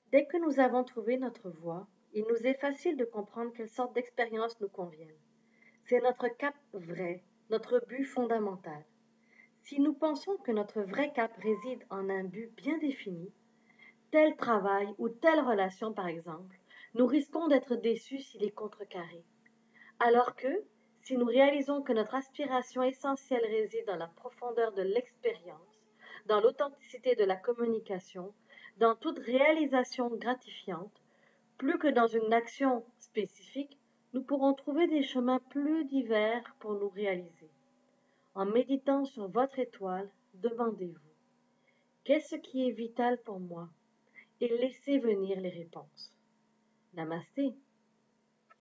Dès que nous avons trouvé notre voie, il nous est facile de comprendre quelle sorte d'expérience nous convienne. C'est notre cap vrai, notre but fondamental. Si nous pensons que notre vrai cap réside en un but bien défini, tel travail ou telle relation par exemple, nous risquons d'être déçus s'il est contrecarré. Alors que, si nous réalisons que notre aspiration essentielle réside dans la profondeur de l'expérience, dans l'authenticité de la communication, dans toute réalisation gratifiante, plus que dans une action spécifique, nous pourrons trouver des chemins plus divers pour nous réaliser. En méditant sur votre étoile, demandez-vous, qu'est-ce qui est vital pour moi? Et laissez venir les réponses. Namasté.